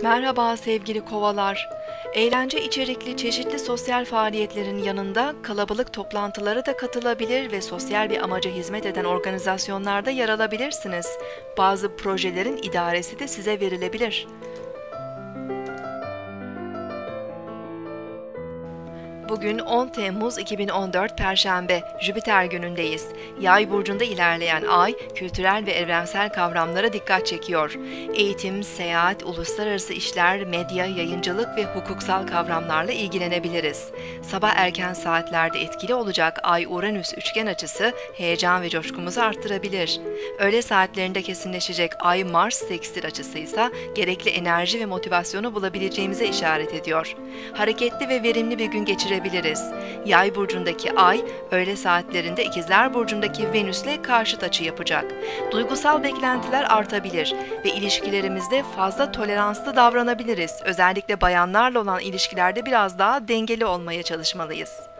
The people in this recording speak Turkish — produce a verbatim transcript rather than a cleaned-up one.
Merhaba sevgili kovalar. Eğlence içerikli çeşitli sosyal faaliyetlerin yanında kalabalık toplantılara da katılabilir ve sosyal bir amaca hizmet eden organizasyonlarda yer alabilirsiniz. Bazı projelerin idaresi de size verilebilir. Bugün on Temmuz iki bin on dört Perşembe, Jüpiter günündeyiz. Yay burcunda ilerleyen ay, kültürel ve evrensel kavramlara dikkat çekiyor. Eğitim, seyahat, uluslararası işler, medya, yayıncılık ve hukuksal kavramlarla ilgilenebiliriz. Sabah erken saatlerde etkili olacak Ay-Uranüs üçgen açısı heyecan ve coşkumuzu arttırabilir. Öğle saatlerinde kesinleşecek Ay-Mars sekstil açısı ise gerekli enerji ve motivasyonu bulabileceğimize işaret ediyor. Hareketli ve verimli bir gün geçirebiliriz. Yay burcundaki Ay, öğle saatlerinde İkizler burcundaki Venüs'le karşıt açı yapacak. Duygusal beklentiler artabilir ve ilişkilerimizde fazla toleranslı davranabiliriz. Özellikle bayanlarla olan ilişkilerde biraz daha dengeli olmaya çalışmalıyız.